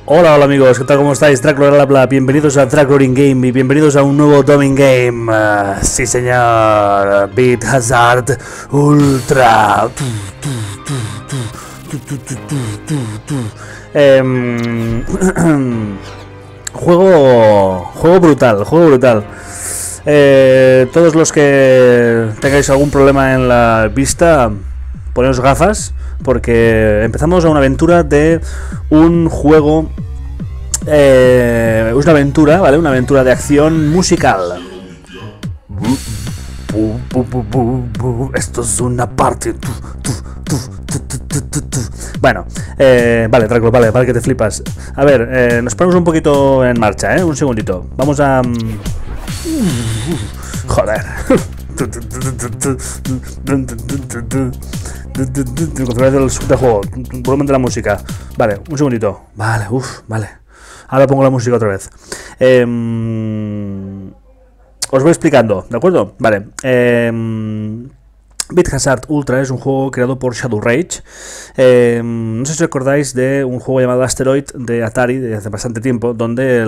Hola, hola amigos, ¿qué tal? ¿Cómo estáis? Dracula, bla, bla. Bienvenidos a Dracula in Game y bienvenidos a un nuevo Domin Game. Sí, señor. Beat Hazard Ultra. Juego brutal, juego brutal. Todos los que tengáis algún problema en la vista, poneos gafas, porque empezamos a una aventura de un juego. Es una aventura, ¿vale? Una aventura de acción musical. Esto es una parte. Bueno, vale, Drácula, vale que te flipas. A ver, nos ponemos un poquito en marcha, un segundito. Vamos a... Joder. Configuración del sub de juego, volumen de la música. Vale, un segundito. Vale, vale. Ahora pongo la música otra vez. Os voy explicando, ¿de acuerdo? Vale. Beat Hazard Ultra es un juego creado por Shadow Rage. No sé si recordáis de un juego llamado Asteroid de Atari de hace bastante tiempo, donde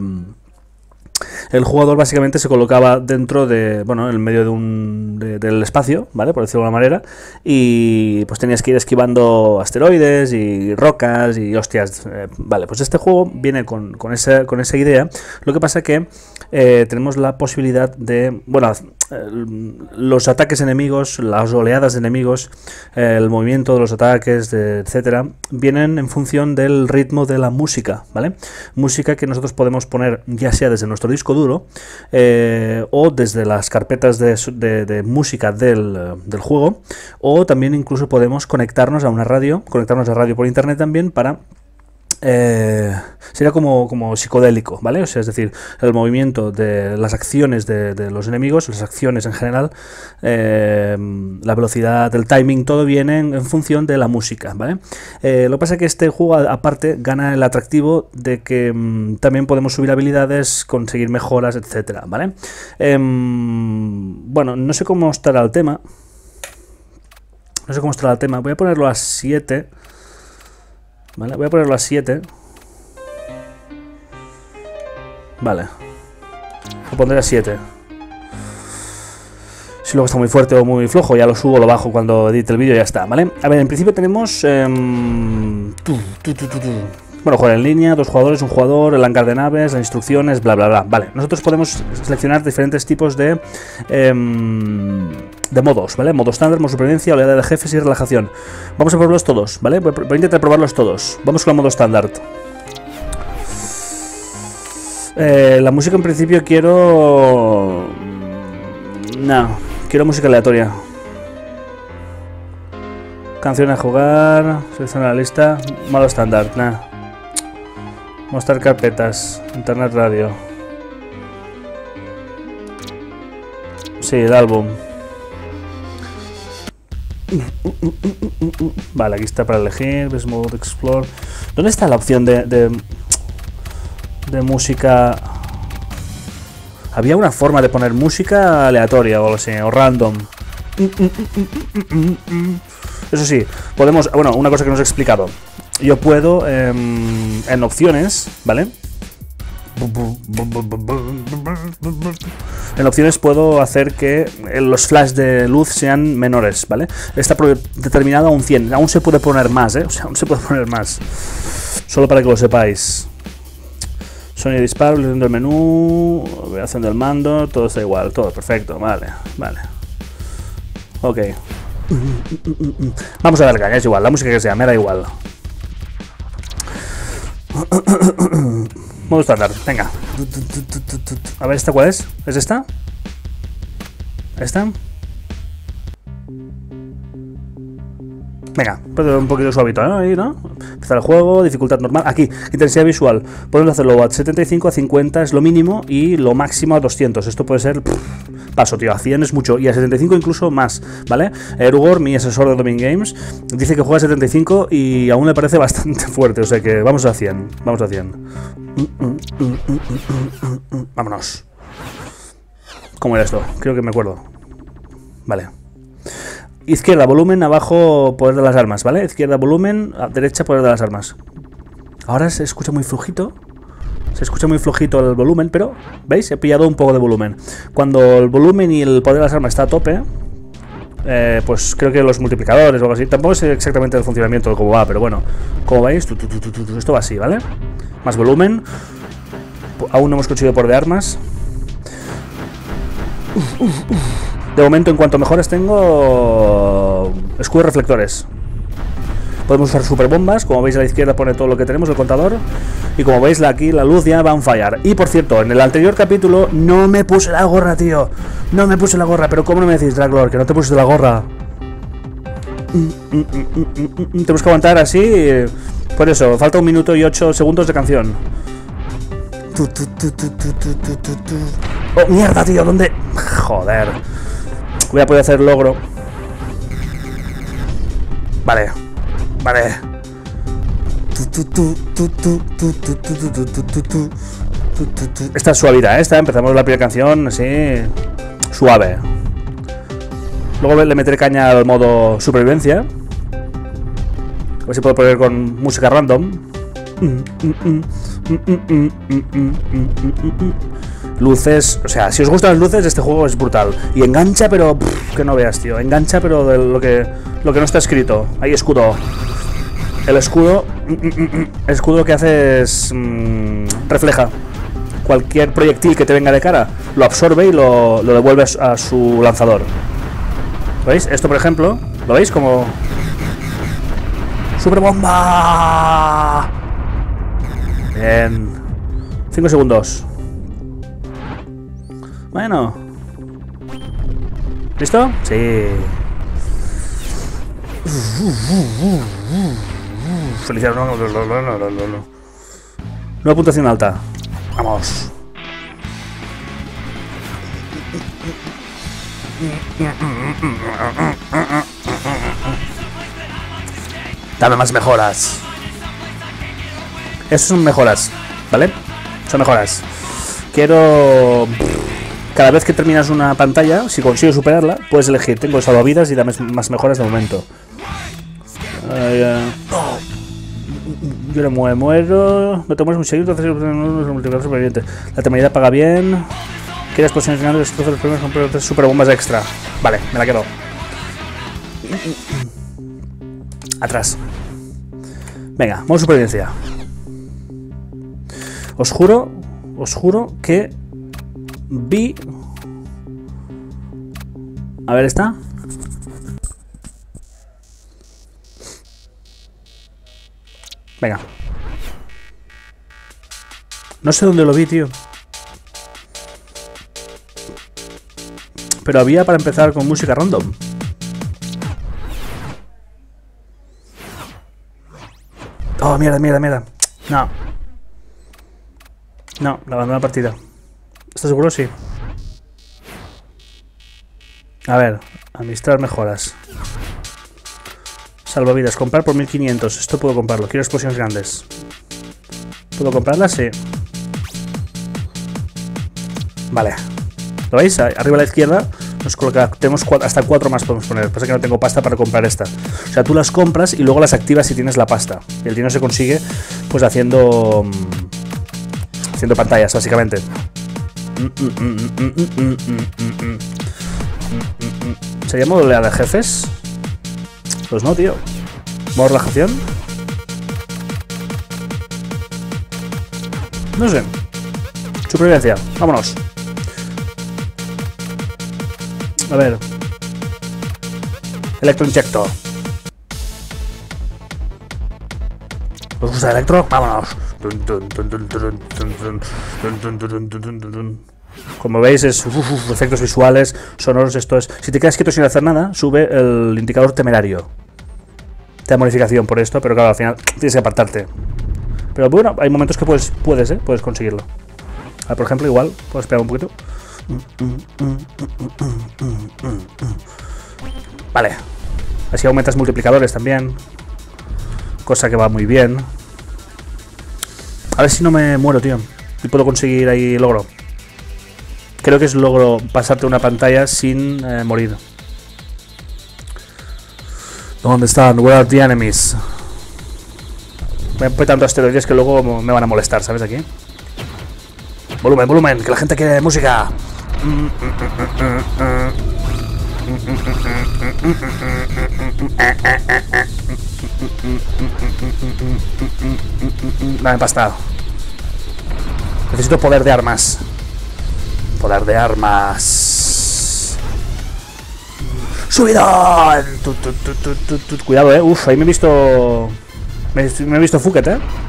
el jugador básicamente se colocaba dentro de, bueno, en medio del espacio, ¿vale? Por decirlo de alguna manera, y pues tenías que ir esquivando asteroides y rocas y hostias, vale, pues este juego viene con esa idea. Lo que pasa que tenemos la posibilidad de, bueno, los ataques enemigos, las oleadas de enemigos, el movimiento de los ataques, etcétera, vienen en función del ritmo de la música, ¿vale? Música que nosotros podemos poner ya sea desde nuestro disco duro o desde las carpetas de música del juego, o también incluso podemos conectarnos a radio por internet también para... sería como psicodélico, ¿vale? O sea, es decir, el movimiento de las acciones de los enemigos, las acciones en general, la velocidad, el timing, todo viene en función de la música, ¿vale? Lo que pasa es que este juego aparte gana el atractivo de que también podemos subir habilidades, conseguir mejoras, etcétera, ¿vale? Bueno, no sé cómo estará el tema. Voy a ponerlo a 7. Vale, voy a ponerlo a 7. Vale. Lo pondré a 7. Si luego está muy fuerte o muy flojo, ya lo subo o lo bajo cuando edite el vídeo y ya está, ¿vale? A ver, en principio tenemos... bueno, jugar en línea, 2 jugadores, 1 jugador, el hangar de naves, las instrucciones, bla, bla, bla. Vale, nosotros podemos seleccionar diferentes tipos de modos, ¿vale? Modo estándar, modo supervivencia, oleada de jefes y relajación. Vamos a probarlos todos, ¿vale? Voy a intentar probarlos todos. Vamos con el modo estándar. La música en principio quiero... No, quiero música aleatoria. Canción a jugar, selecciona la lista, modo estándar, nada. Mostrar carpetas, internet radio. Sí, el álbum. Vale, aquí está para elegir. Best Mode Explore. ¿Dónde está la opción de música? Había una forma de poner música aleatoria o algo así, o random. Eso sí, podemos... Bueno, una cosa que nos he explicado. Yo puedo, en opciones, ¿vale? En opciones puedo hacer que los flash de luz sean menores, ¿vale? Está determinado a un 100. Aún se puede poner más, O sea, aún se puede poner más. Solo para que lo sepáis. Sonido de disparo, del menú, operación del mando, todo está igual, todo perfecto, vale. Ok. Vamos a dar caña, es igual, la música que sea, me da igual. Modo estándar, venga. A ver, ¿esta cuál es? ¿Es esta? ¿Esta? Venga, un poquito suavito, ¿no? Ahí, ¿no? Empezar el juego, dificultad normal. Aquí, intensidad visual. Podemos hacerlo a 75, a 50 es lo mínimo y lo máximo a 200. Esto puede ser... paso, tío, a 100 es mucho y a 75 incluso más, ¿vale? Erugor, mi asesor de Domin Games, dice que juega a 75 y aún le parece bastante fuerte, o sea que vamos a 100, vamos a 100. Vámonos. ¿Cómo era esto? Creo que me acuerdo. Vale. Izquierda, volumen, abajo, poder de las armas, ¿vale? Izquierda, volumen, derecha, poder de las armas. Ahora se escucha muy flojito. Se escucha muy flojito el volumen, pero ¿veis? He pillado un poco de volumen. Cuando el volumen y el poder de las armas está a tope, pues creo que los multiplicadores o algo así. Tampoco sé exactamente el funcionamiento de cómo va, pero bueno, como veis, esto va así, ¿vale? Más volumen. Aún no hemos conseguido poder de armas. De momento, en cuanto a mejoras, tengo escudos reflectores. Podemos usar super bombas, como veis a la izquierda pone todo lo que tenemos, el contador. Y como veis aquí la luz ya va on fire. Y por cierto, en el anterior capítulo no me puse la gorra, tío. No me puse la gorra, pero ¿cómo no me decís, Draglor, que no te pusiste la gorra? Tenemos que aguantar así. Por eso, falta 1 minuto y 8 segundos de canción. Oh, mierda, tío, ¿dónde? Joder. Voy a poder hacer logro. Vale. Vale. Esta es suavidad, esta. Empezamos la primera canción así. Suave. Luego le meteré caña al modo supervivencia. A ver si puedo poner con música random. Luces, o sea, si os gustan las luces, este juego es brutal. Y engancha, pero que no veas, tío. Engancha, pero de lo que no está escrito. Hay escudo. El escudo lo que hace es refleja cualquier proyectil que te venga de cara, lo absorbe y lo devuelve a su lanzador. ¿Veis? Esto, por ejemplo, ¿lo veis? Como ¡super bomba! Bien. 5 segundos. Bueno. ¿Listo? Sí. Felicidades. Nueva puntuación alta. Vamos. Dame más mejoras. Esas son mejoras, ¿vale? Son mejoras. Quiero... Cada vez que terminas una pantalla, si consigo superarla, puedes elegir. Tengo salvavidas y dame más mejoras de momento. Yo no muero. No te mueres muy seguido, entonces los multiplicadores supervivientes. La temeridad paga bien. ¿Quieres posiciones finales? Destroza los primeros con 3 super bombas extra. Vale, me la quedo. Atrás. Venga, modo supervivencia. Os juro que vi... A ver, ¿está? Venga. No sé dónde lo vi, tío. Pero había para empezar con música random. Oh, mierda. No. No, la abandoné la partida. ¿Estás seguro? Sí. A ver, administrar mejoras. Salvavidas, comprar por 1500. Esto puedo comprarlo. Quiero explosiones grandes. ¿Puedo comprarlas? Sí. Vale. ¿Lo veis? Arriba a la izquierda nos coloca. Tenemos hasta 4 más podemos poner. Pasa que no tengo pasta para comprar esta. O sea, tú las compras y luego las activas si tienes la pasta. Y el dinero se consigue pues haciendo pantallas, básicamente. ¿Sería modo de jefes? Pues no, tío. ¿Modo relajación? No sé. Supervivencia. Vámonos. A ver. Electroinyecto. ¿Os gusta el electro? Vámonos. Como veis es efectos visuales, sonoros, esto es... Si te quedas quieto sin hacer nada, sube el indicador temerario. Te da bonificación por esto, pero claro, al final tienes que apartarte. Pero bueno, hay momentos que puedes conseguirlo. A ver, por ejemplo, igual, puedo esperar un poquito. Vale. Así aumentas multiplicadores también. Cosa que va muy bien. A ver si no me muero, tío. Y puedo conseguir ahí logro. Creo que es logro pasarte una pantalla sin morir. ¿Dónde están? Where are the enemies? Me voy tanto asteroides que luego me van a molestar, ¿sabes? Aquí. Volumen, volumen, que la gente quiere música. Dame pasta. Necesito poder de armas. Poder de armas. ¡Subidón! Cuidado, Uf, ahí me he visto... Me he visto Fuket,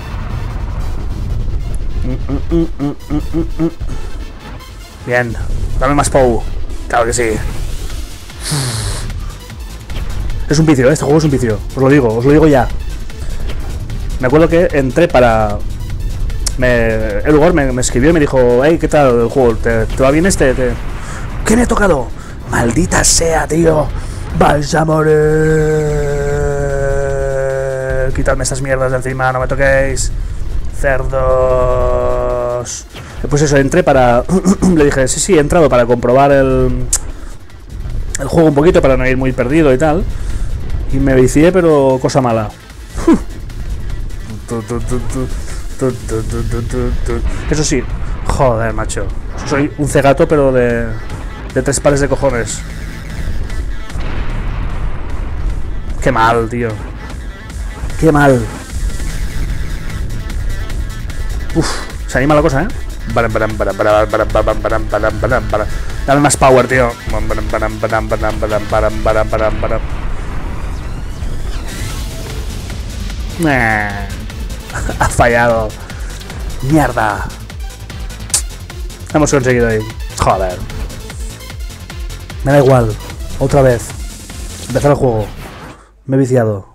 Bien. Dame más Pou. Claro que sí. Es un vicio, este juego es un vicio. Os lo digo ya. Me acuerdo que entré para... El lugar me escribió y me dijo: hey, ¿qué tal el juego? ¿Te va bien este? ¿Qué me ha tocado? Maldita sea, tío. Vais a morir. Quitadme estas mierdas de encima, no me toquéis. Cerdos. Pues eso, entré para... Le dije, sí, he entrado para comprobar el juego un poquito, para no ir muy perdido y tal. Y me vicié, pero cosa mala. Eso sí, joder, macho. Soy un cegato, pero de 3 pares de cojones. Qué mal, tío. Qué mal. Uf, se anima la cosa, Dame más power, tío. Ha fallado. Mierda. Hemos conseguido ahí. Joder. Me da igual. Otra vez. Empezar el juego. Me he viciado.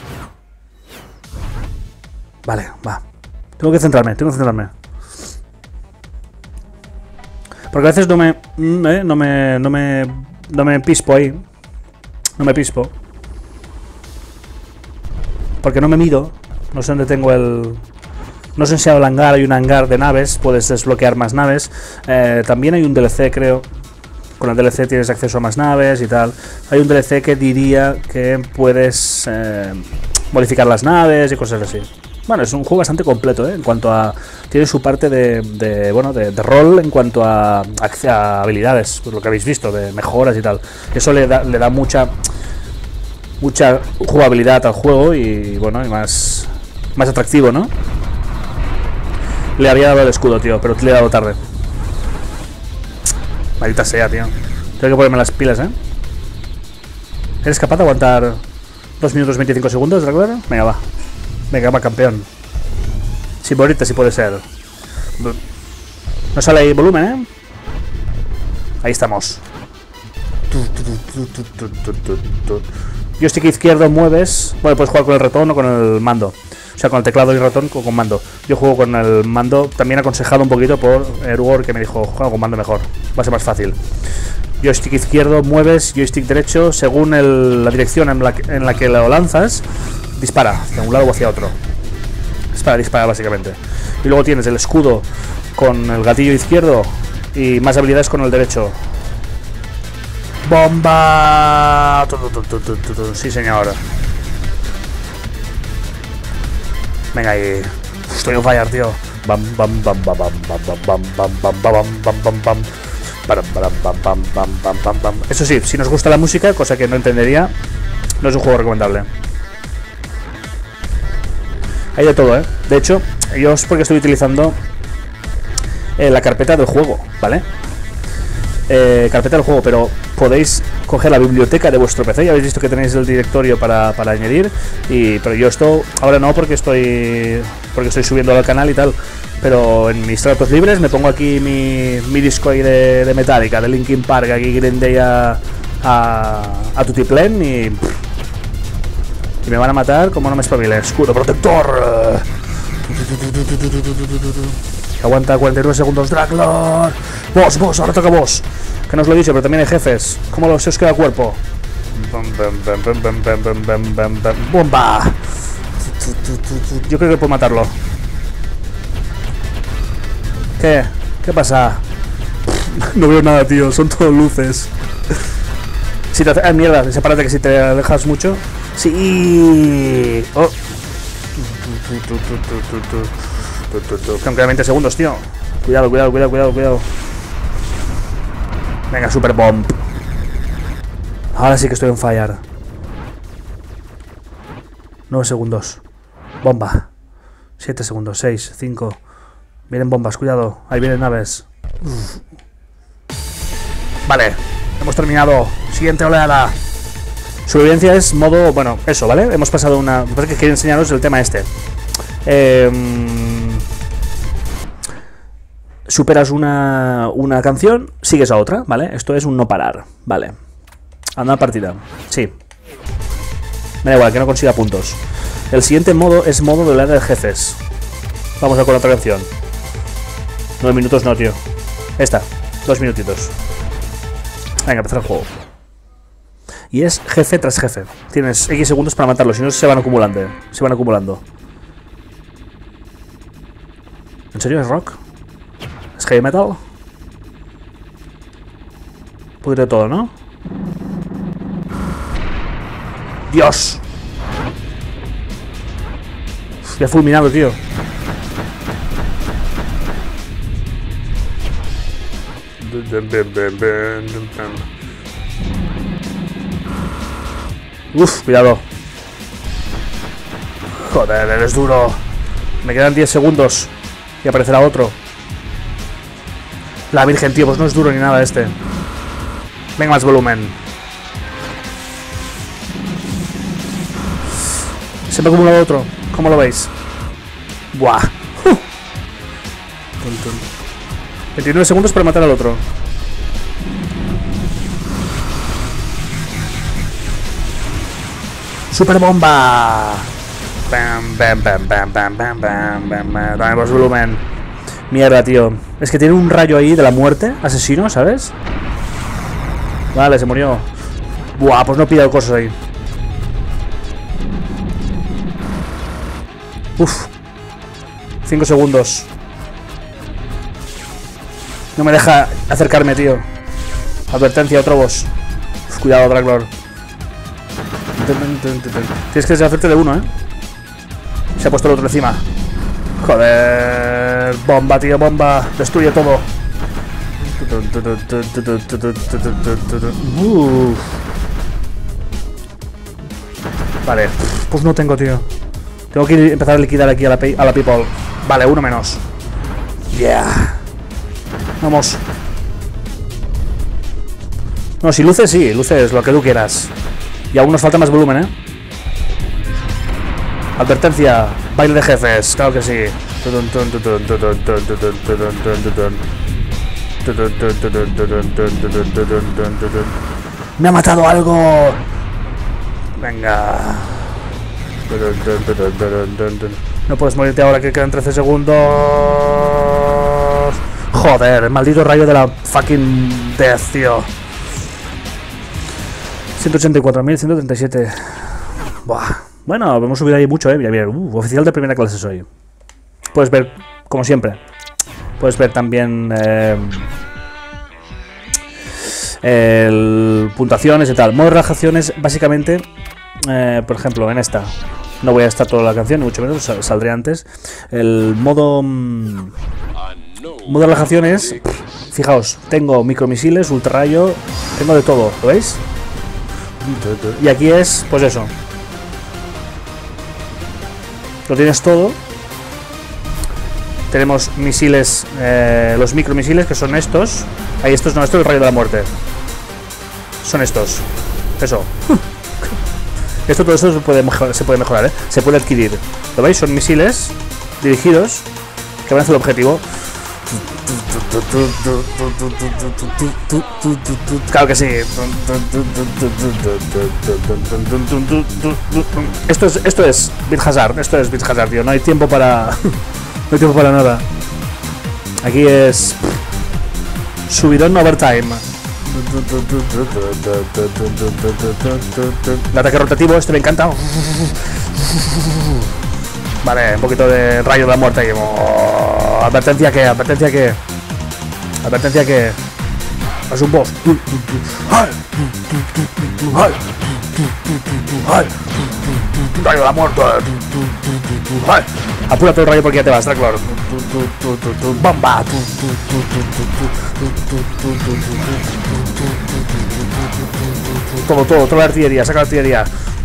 Vale, va. Tengo que centrarme. Porque a veces no me pispo ahí. No me pispo. Porque no me mido. No sé dónde tengo el... No sé si hay un hangar, hay un hangar de naves. Puedes desbloquear más naves. También hay un DLC, creo. Con el DLC tienes acceso a más naves y tal. Hay un DLC que diría que puedes modificar las naves y cosas así. Bueno, es un juego bastante completo, en cuanto a... Tiene su parte de rol en cuanto a habilidades, por lo que habéis visto, de mejoras y tal. Eso le da mucha jugabilidad al juego y, bueno, y más atractivo, ¿no? Le había dado el escudo, tío, pero le he dado tarde. Maldita sea, tío. Tengo que ponerme las pilas, ¿Eres capaz de aguantar 2 minutos 25 segundos, Dracula? Venga, va. Venga, va, campeón. Sin morirte, si puede ser. No sale ahí volumen, Ahí estamos. Joystick izquierdo mueves. Bueno, puedes jugar con el ratón o con el mando. O sea, con el teclado y ratón o con mando. Yo juego con el mando, también aconsejado un poquito por Erugor, que me dijo, juega con mando mejor. Va a ser más fácil. Joystick izquierdo mueves, joystick derecho, según la dirección en la que lo lanzas, dispara hacia un lado o hacia otro. Es para disparar, básicamente. Y luego tienes el escudo con el gatillo izquierdo y más habilidades con el derecho. ¡Bomba! Sí, señor. Venga ahí. Estoy on fire, tío. Bam, bam, bam, bam, bam, bam, bam, bam, bam, bam, bam, bam, bam. Eso sí, si nos gusta la música, cosa que no entendería, no es un juego recomendable. Hay de todo, De hecho, yo es porque estoy utilizando la carpeta del juego, ¿vale? Carpeta del juego, pero podéis coger la biblioteca de vuestro PC. Ya habéis visto que tenéis el directorio para añadir. Pero yo esto ahora no, porque estoy subiendo al canal y tal. Pero en mis tratos libres me pongo aquí mi disco ahí de Metallica, de Linkin Park, aquí Green Day a tutiplén y me van a matar como no me espabile. Escudo protector. Aguanta 49 segundos, Draklor. Vos, ahora toca vos. Que no os lo he dicho, pero también hay jefes. ¿Cómo se os queda el cuerpo? ¡Bomba! Yo creo que puedo matarlo. ¿Qué? ¿Qué pasa? No veo nada, tío. Son todos luces. Si te mierda, sepárate, que si te alejas mucho. Sí. Oh. Quedan 20 segundos, tío. Cuidado, cuidado, cuidado, cuidado, cuidado. Venga, super bomb. Ahora sí que estoy en fire. 9 segundos. Bomba. 7 segundos. 6, 5. Vienen bombas, cuidado. Ahí vienen naves. Vale. Hemos terminado. Siguiente oleada. Supervivencia es modo... Bueno, eso, ¿vale? Hemos pasado una... Lo que pasa es que quiero enseñaros el tema este. Superas una canción, sigues a otra, ¿vale? Esto es un no parar, ¿vale? Anda a partida. Sí. Me da igual, que no consiga puntos. El siguiente modo es modo de oleada de jefes. Vamos a con otra canción. 9 minutos no, tío. Esta. 2 minutitos. Venga, empezar el juego. Y es jefe tras jefe. Tienes X segundos para matarlo, si no se van acumulando. Se van acumulando. ¿En serio es rock? ¿Es heavy metal? Un poquito de todo, ¿no? ¡Dios! Uf, ya fulminado, tío. Uf, cuidado. Joder, eres duro. Me quedan 10 segundos. Y aparecerá otro. La virgen, tío, pues no es duro ni nada este. Venga, más volumen. Se me ha acumulado otro. ¿Cómo lo veis? Buah. 29 segundos para matar al otro. ¡Super bomba! Bam, bam, bam, bam, bam, bam, bam, bam, bam. Dame más volumen. Mierda, tío. Es que tiene un rayo ahí de la muerte. Asesino, ¿sabes? Vale, se murió. Buah, pues no he pillado cosas ahí. Uf. 5 segundos. No me deja acercarme, tío. Advertencia, otro boss. Uf, cuidado, Draglor. Tienes que deshacerte de uno, ¿eh? Se ha puesto el otro encima. Joder. Bomba, tío, bomba. Destruye todo. Vale. Pues no tengo, tío. Tengo que empezar a liquidar aquí a la people. Vale, uno menos. Yeah. Vamos. No, si luces, sí. Luces, lo que tú quieras. Y aún nos falta más volumen, ¿eh? Advertencia, baile de jefes, claro que sí. ¡Me ha matado algo! Venga. No puedes morirte ahora que quedan 13 segundos. Joder, el maldito rayo de la fucking death, tío. 184.137. Buah. Bueno, hemos subido ahí mucho, Mira, mira. Oficial de primera clase soy. Puedes ver, como siempre. Puedes ver también puntuaciones y tal. Modo de relajaciones, básicamente, por ejemplo, en esta. No voy a estar toda la canción, ni mucho menos, saldré antes. El modo de relajaciones, fijaos, tengo micromisiles, ultrarrayo, tengo de todo, ¿lo veis? Y aquí es, pues eso. Lo tienes todo. Tenemos misiles, los micromisiles, que son estos. Ahí estos no, esto es el rayo de la muerte. Son estos. Eso. Esto, todo esto se puede mejorar, ¿eh? Se puede adquirir. ¿Lo veis? Son misiles dirigidos que van hacia el objetivo. Claro que sí. Esto es Bit Hazard. Esto es Bit Hazard, tío. No hay tiempo para... no hay tiempo para nada. Aquí es... subidón overtime. El ataque rotativo, este me encanta. Vale, un poquito de rayo de la muerte ahí. Oh, advertencia que, advertencia que. Advertencia que. Es un boss. ¡Ay! ¡Rayo de la muerte! ¡Ay! Apúrate el rayo porque ya te vas, Draclor. ¡Bomba! Toda la artillería, saca la artillería.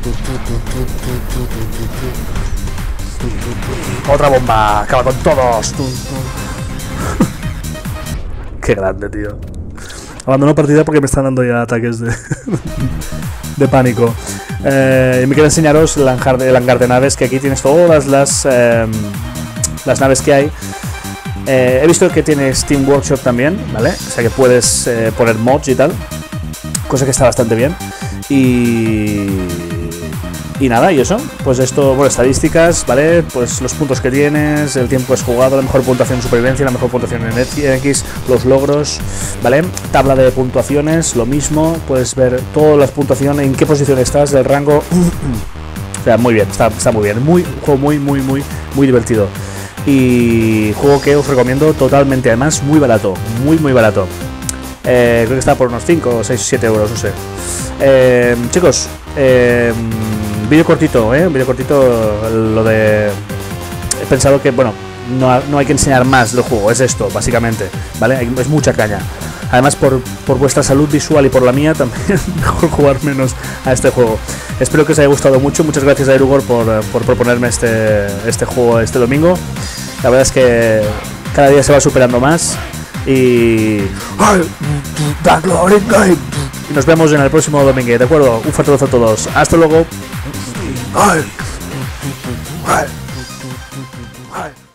Otra bomba, acaba con todos. Qué grande, tío. Abandono partida porque me están dando ya ataques de pánico. Me quiero enseñaros el hangar de naves, que aquí tienes todas las naves que hay. He visto que tiene Steam Workshop también, ¿vale? O sea que puedes poner mods y tal, cosa que está bastante bien. Y nada, y eso, pues esto, bueno, estadísticas, ¿vale? Pues los puntos que tienes, el tiempo que has jugado, la mejor puntuación en supervivencia, la mejor puntuación en X, los logros, ¿vale? Tabla de puntuaciones, lo mismo, puedes ver todas las puntuaciones, en qué posición estás, del rango. O sea, muy bien, está muy bien, un juego muy divertido. Y juego que os recomiendo totalmente, además muy barato, muy barato. Creo que está por unos 5, 6, 7 euros, no sé. Chicos, vídeo cortito, lo de... He pensado que, bueno, no hay que enseñar más del juego, es esto, básicamente, ¿vale? Es mucha caña. Además, por vuestra salud visual y por la mía, también mejor jugar menos a este juego. Espero que os haya gustado mucho. Muchas gracias a Erugor por proponerme este juego este domingo. La verdad es que cada día se va superando más. Y nos vemos en el próximo domingo, ¿de acuerdo? Un fuerte abrazo a todos. Hasta luego.